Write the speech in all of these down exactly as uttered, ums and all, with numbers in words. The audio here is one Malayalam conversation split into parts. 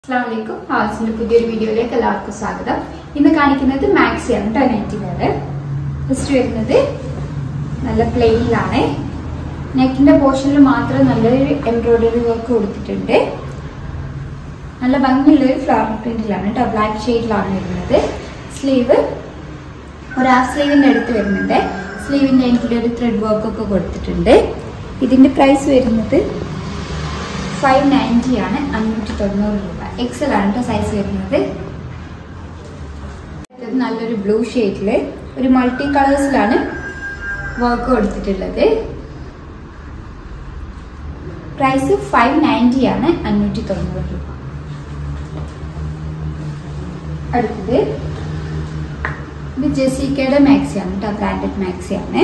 अस्सलामुअलैकुम ഹാസിന്റെ പുതിയൊരു വീഡിയോയിലേക്ക് എല്ലാവർക്കും സ്വാഗതം. ഇന്ന് കാണിക്കുന്നത് മാക്സി ആണ് ട്ടോ. നൈറ്റി വെയർ ഫസ്റ്റ് വരുന്നത് നല്ല പ്ലെയിനിലാണ്. നെക്കിന്റെ പോർഷനിൽ മാത്രം നല്ലൊരു എംബ്രോയിഡറി വർക്ക് കൊടുത്തിട്ടുണ്ട്. നല്ല ഭംഗിയുള്ള ഒരു ഫ്ലവർ പ്രിന്റിലാണ് ട്ടോ. ബ്ലാക്ക് ഷെയ്ഡിലാണ് വരുന്നത്. സ്ലീവ് ഒരു ഹാഫ് സ്ലീവിന്റെ അടുത്ത് വരുന്നുണ്ട്. സ്ലീവിന്റെ എൻഡിൽ ഒരു ത്രെഡ് വർക്ക് ഒക്കെ കൊടുത്തിട്ടുണ്ട്. ഇതിന്റെ പ്രൈസ് വരുന്നത് ഫൈവ് നയൻറ്റി ആണ്. അഞ്ഞൂറ്റി തൊണ്ണൂറ് രൂപ. എക്സൽ ആണ് സൈസ് വരുന്നത്. നല്ലൊരു ബ്ലൂ ഷെയ്ഡില് ഒരു മൾട്ടി കളേഴ്സിലാണ് വർക്ക് കൊടുത്തിട്ടുള്ളത്. പ്രൈസ് ഫൈവ് നയൻറ്റി ആണ്. അഞ്ഞൂറ്റി തൊണ്ണൂറ് രൂപ. അടുത്തത് ഇത് ജെസിക്കയുടെ മാക്സി ആണ് കേട്ടോ. ബ്രാൻഡഡ് മാക്സി ആണ്.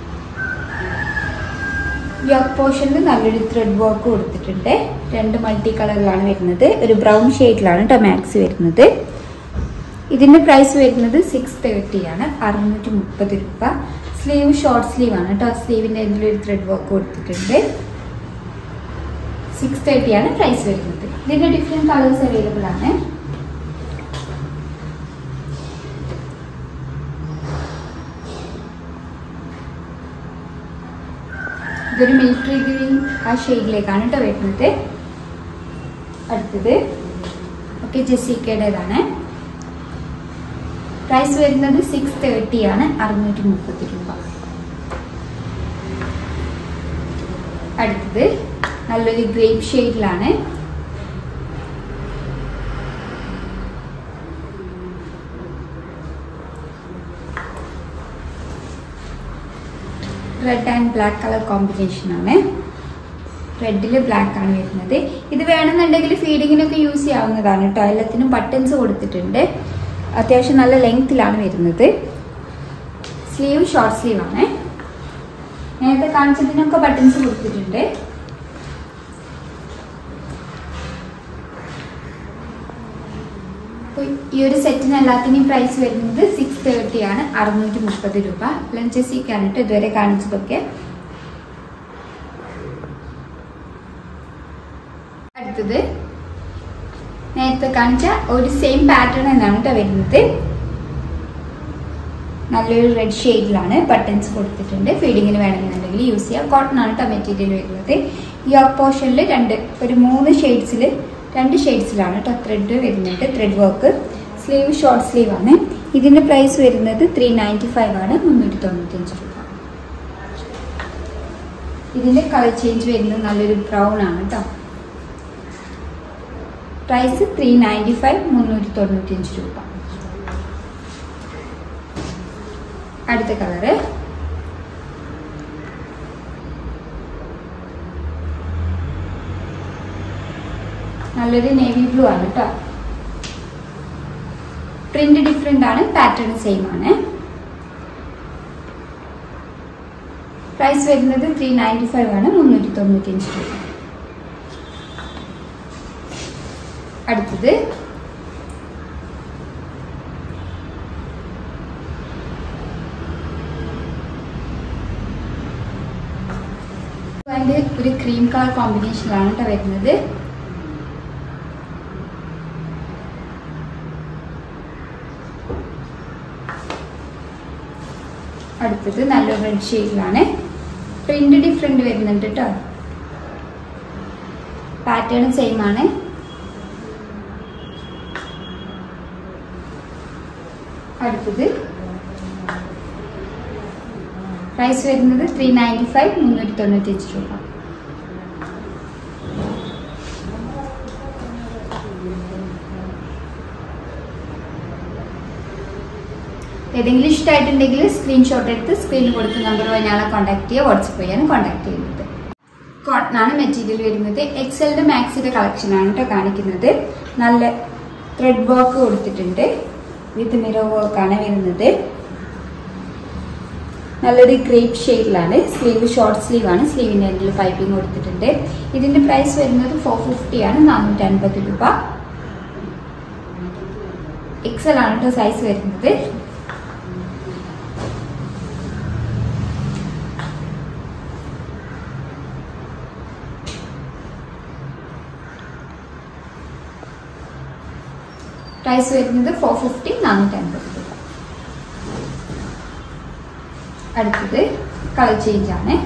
യോക്ക് പോർഷനിൽ നല്ലൊരു ത്രെഡ് വർക്ക് കൊടുത്തിട്ടുണ്ട്. രണ്ട് മൾട്ടി കളറിലാണ് വരുന്നത്. ഒരു ബ്രൗൺ ഷെയ്ഡിലാണ് കേട്ടോ മാക്സി വരുന്നത്. ഇതിന്റെ പ്രൈസ് വരുന്നത് സിക്സ് തേർട്ടി ആണ്. അറുന്നൂറ്റി മുപ്പത് രൂപ. സ്ലീവ് ഷോർട്ട് സ്ലീവ് ആണ് കേട്ടോ. സ്ലീവിന്റെ എന്തെങ്കിലും ഒരു ത്രെഡ് വർക്ക് കൊടുത്തിട്ടുണ്ട്. സിക്സ് തേർട്ടി ആണ് പ്രൈസ് വരുന്നത്. ഇതിന്റെ ഡിഫറെന്റ് കളേഴ്സ് അവൈലബിൾ ആണ്. ഇതൊരു മിലിറ്ററി ഗ്രീൻ ആ ഷെയ്ഡിലേക്കാണ് കേട്ടോ വരുന്നത്. അടുത്തത് ഓക്കെ ജെസിക്കയുടേതാണ്. പ്രൈസ് വരുന്നത് സിക്സ് തേർട്ടി ആണ്. അറുന്നൂറ്റി മുപ്പത് രൂപ. അടുത്തത് നല്ലൊരു ഗ്രേപ്പ് ഷെയ്ഡിലാണ്. Red and black colour combination ആണ്. റെഡില് ബ്ലാക്ക് ആണ് വരുന്നത്. ഇത് വേണമെന്നുണ്ടെങ്കിൽ ഫീഡിങ്ങിനൊക്കെ യൂസ് ചെയ്യാവുന്നതാണ് കേട്ടോ. എല്ലാത്തിനും ബട്ടൺസ് കൊടുത്തിട്ടുണ്ട്. അത്യാവശ്യം നല്ല ലെങ്ത്തിലാണ് വരുന്നത്. സ്ലീവ് ഷോർട്ട് സ്ലീവ് ആണ്. നേരത്തെ കാണിച്ചതിനൊക്കെ ബട്ടൺസ് കൊടുത്തിട്ടുണ്ട്. ഈ ഒരു സെറ്റിന് എല്ലാത്തിനും പ്രൈസ് വരുന്നത് സിക്സ് തേർട്ടി ആണ്. അറുന്നൂറ്റി മുപ്പത് രൂപ. ലഞ്ചസിക്കാണ് കേട്ടോ ഇതുവരെ കാണിച്ചതൊക്കെ. അടുത്തത് നേരത്തെ കാണിച്ച ഒരു സെയിം പാറ്റേൺ എന്നാണ് കേട്ടോ വരുന്നത്. നല്ലൊരു റെഡ് ഷെയ്ഡിലാണ് ബട്ടൺസ് കൊടുത്തിട്ടുണ്ട്. ഫീഡിങ്ങിന് വേണമെന്നുണ്ടെങ്കിൽ യൂസ് ചെയ്യാം. കോട്ടൺ ആണ് കേട്ടോ മെറ്റീരിയൽ വരുന്നത്. ഈ പോർഷനിൽ രണ്ട് ഒരു മൂന്ന് ഷെയ്ഡ്സിൽ രണ്ട് ഷെയ്ഡ്സിലാണ് കേട്ടോ ത്രെഡ് വരുന്നുണ്ട്. Thread work. Sleeve short sleeve ആണ്. ഇതിന്റെ പ്രൈസ് വരുന്നത് ത്രീ നയൻറ്റി ഫൈവ് ആണ്. മുന്നൂറ്റി തൊണ്ണൂറ്റി അഞ്ച് രൂപ. ഇതിന്റെ കളർ ചേഞ്ച് വരുന്നത് നല്ലൊരു ബ്രൗൺ ആണ് കേട്ടോ. Price three ninety five. മുന്നൂറ്റി തൊണ്ണൂറ്റി അഞ്ച് രൂപ. അടുത്ത കളറ് നല്ലൊരു നേവി ബ്ലൂ ആണ് കേട്ടോ. പ്രിന്റ് ഡിഫറെന്റ് ആണ്. പാറ്റേൺ സെയിം ആണ്. പ്രൈസ് വരുന്നത് ത്രീ നയൻറ്റി ഫൈവ് ആണ്. മുന്നൂറ്റി തൊണ്ണൂറ്റി അഞ്ച് രൂപ. അടുത്തത് ഒരു ക്രീം കളർ കോമ്പിനേഷനിലാണ് കേട്ടോ വരുന്നത്. അടുത്തത് നല്ല റെഡ് ഷെയ്ഡിലാണ്. പ്രിന്റ് ഡിഫറെന്റ് വരുന്നുണ്ട് കേട്ടോ. പാറ്റേൺ സെയിം ആണ്. അടുത്തത് പ്രൈസ് വരുന്നത് ത്രീ നയൻറ്റി ഫൈവ്. മുന്നൂറ്റി തൊണ്ണൂറ്റി അഞ്ച് രൂപ. ഏതെങ്കിലും ഇഷ്ടമായിട്ടുണ്ടെങ്കിൽ സ്ക്രീൻഷോട്ട് എടുത്ത് സ്ക്രീനിൽ കൊടുത്ത നമ്പർ വഴി ഞങ്ങളെ കോൺടാക്ട് ചെയ്യുക. വാട്സപ്പ് വഴിയാണ് കോൺടാക്ട് ചെയ്യുന്നത്. കോട്ടൺ ആണ് മെറ്റീരിയൽ വരുന്നത്. എക്സലിന്റെ മാക്സിയുടെ കളക്ഷൻ ആണ് കേട്ടോ കാണിക്കുന്നത്. നല്ല ത്രെഡ് വർക്ക് കൊടുത്തിട്ടുണ്ട്. വിത്ത് മിറർ വർക്ക് ആണ് വരുന്നത്. നല്ലൊരു ഗ്രേപ്പ് ഷെയ്ഡിലാണ്. സ്ലീവ് ഷോർട്ട് സ്ലീവ് ആണ്. സ്ലീവിന്റെ എൻഡിൽ പൈപ്പിംഗ് കൊടുത്തിട്ടുണ്ട്. ഇതിന്റെ പ്രൈസ് വരുന്നത് ഫോർ ഫിഫ്റ്റി ആണ്. നാനൂറ്റി അൻപത് രൂപ. എക്സൽ ആണ് കേട്ടോ സൈസ് വരുന്നത്. പ്രൈസ് വരുന്നത് ഫോർ ഫിഫ്റ്റി നാനൂറ്റി അൻപത് രൂപ. അടുത്തത് കളർ ചേഞ്ച് ആണ്.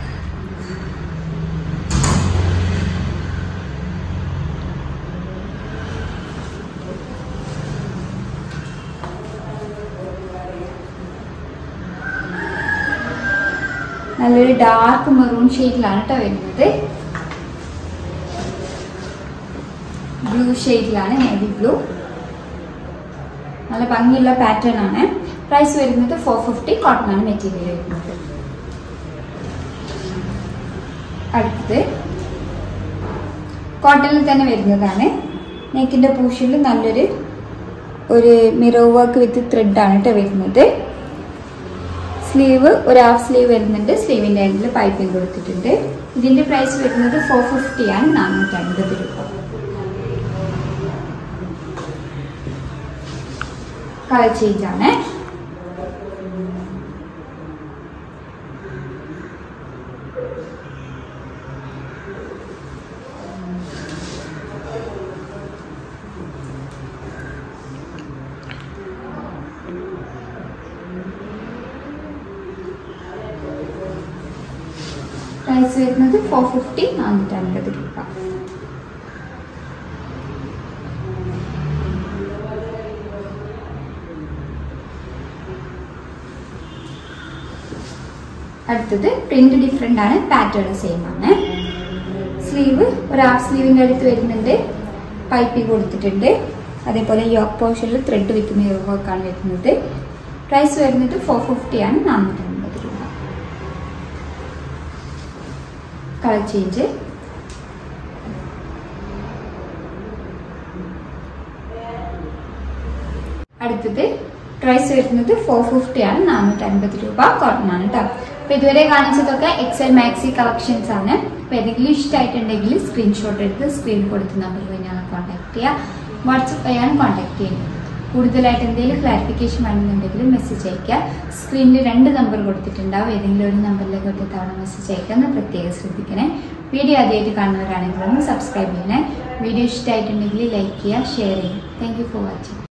നല്ലൊരു ഡാർക്ക് മെറൂൺ ഷെയ്ഡിലാണ് കേട്ടോ വരുന്നത്. ബ്ലൂ ഷെയ്ഡിലാണ്, നേവി ബ്ലൂ. നല്ല ഭംഗിയുള്ള പാറ്റേൺ ആണ്. പ്രൈസ് വരുന്നത് ഫോർ ഫിഫ്റ്റി. കോട്ടൺ ആണ് മെറ്റീരിയൽ വരുന്നത്. അടുത്തത് കോട്ടണിൽ തന്നെ വരുന്നതാണ്. നെക്കിന്റെ പോർഷനിൽ നല്ലൊരു ഒരു മിറർ വർക്ക് വിത്ത് ത്രെഡ് ആണ് കേട്ടോ വരുന്നത്. സ്ലീവ് ഒരു ഹാഫ് സ്ലീവ് വരുന്നുണ്ട്. സ്ലീവിന്റെ എൻഡിൽ പൈപ്പിംഗ് കൊടുത്തിട്ടുണ്ട്. ഇതിന്റെ പ്രൈസ് വരുന്നത് ഫോർ ഫിഫ്റ്റി ആണ്, നാനൂറ്റി അൻപത് രൂപ. കളർ ചേഞ്ച് ആണ്. പ്രൈസ് വരുന്നത് ഫോർ ഫിഫ്റ്റി, നാനൂറ്റി അൻപത് രൂപ. അടുത്തത് പ്രിന്റ് ഡിഫറെന്റ് ആണ്, പാറ്റേൺ സെയിം ആണ്. സ്ലീവ് ഒരു ഹാഫ് സ്ലീവിന്റെ അടുത്ത് വരുന്നുണ്ട്, പൈപ്പിംഗ് കൊടുത്തിട്ടുണ്ട്. അതേപോലെ യോക്ക് പോർഷനിൽ ത്രെഡ് വിത്ത് മിറർ വർക്ക് ആണ് വരുന്നത്. പ്രൈസ് വരുന്നത് ഫോർ ഫിഫ്റ്റി ആണ്, നാനൂറ്റി അൻപത് രൂപ. Colour change. അടുത്തത് പ്രൈസ് വരുന്നത് ഫോർ ഫിഫ്റ്റി ആണ്, നാനൂറ്റി അൻപത് രൂപ. കോട്ടൺ ആണ് കേട്ടോ. അപ്പൊ ഇതുവരെ കാണിച്ചതൊക്കെ എക്സൽ മാക്സി കളക്ഷൻസ് ആണ്. അപ്പൊ ഏതെങ്കിലും ഇഷ്ടമായിട്ടുണ്ടെങ്കിൽ സ്ക്രീൻഷോട്ട് എടുത്ത് സ്ക്രീനിൽ കൊടുത്ത നമ്പറിൽ ഞങ്ങളെ കോൺടാക്ട് ചെയ്യുക. വാട്സപ്പ് വഴിയാണ് കോൺടാക്ട് ചെയ്യുന്നത്. കൂടുതലായിട്ട് എന്തെങ്കിലും ക്ലാരിഫിക്കേഷൻ വേണമെന്നുണ്ടെങ്കിൽ മെസ്സേജ് അയക്കുക. സ്ക്രീനിൽ രണ്ട് നമ്പർ കൊടുത്തിട്ടുണ്ടാവും. ഏതെങ്കിലും ഒരു നമ്പറിലേക്ക് ഒറ്റ തവണ മെസ്സേജ് അയക്കാമെന്ന് പ്രത്യേകം ശ്രദ്ധിക്കണേ. വീഡിയോ ആദ്യമായിട്ട് കാണുന്നവരാണെങ്കിൽ ഒന്ന് സബ്സ്ക്രൈബ് ചെയ്യണേ. വീഡിയോ ഇഷ്ടമായിട്ടുണ്ടെങ്കിൽ ലൈക്ക് ചെയ്യുക, ഷെയർ ചെയ്യുക. Thank you for watching.